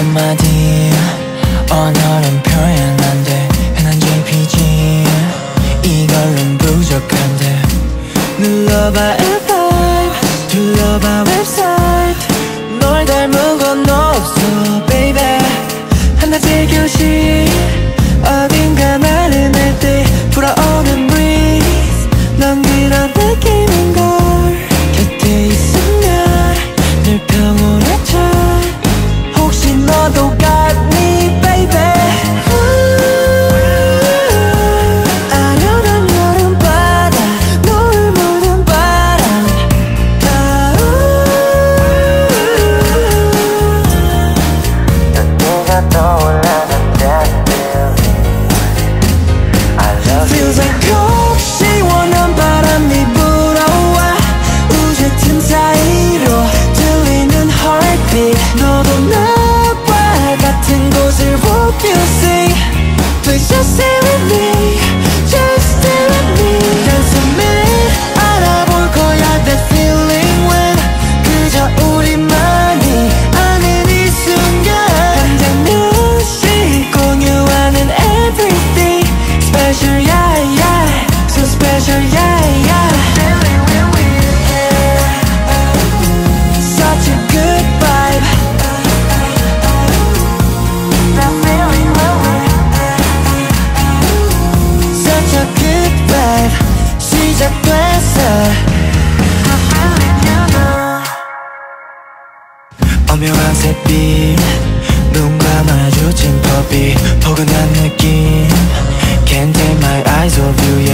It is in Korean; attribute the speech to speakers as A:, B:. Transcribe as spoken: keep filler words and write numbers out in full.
A: 한마디 언어는 표현 안돼. 흔한 제이피지 이걸론 부족한데. 눌러봐 엔하이펜, 둘러봐 웹사이트. 널 닮은 건 없어 baby. 한낮의 교실 어딘가 나른할 때 불어오는 breeze. 넌 그런 느낌인걸. 곁에 있으면 늘 평온해져. 혹시 너도 같니 baby. 아련한 여름바다 노을 묻은 바람. 넌 네가 떠올라는 that feeling. I love you. Feels like cold 시원한 바람이 불어와. 우주 틈 사이로 들리는 heartbeat. 너도 나와 같은 곳을 hope you see. Please just stay with me, just stay with me. 단숨에 알아볼 거야 that feeling when 그저 우리만이 아는 이 순간. 당장 몇시 공유하는 everything special yeah yeah so special yeah yeah. Such a good vibe. Such a good vibe. 시작됐어. 오묘한 샛빛 눈과 마주친 법이 포근한 느낌. Can't take my eyes off you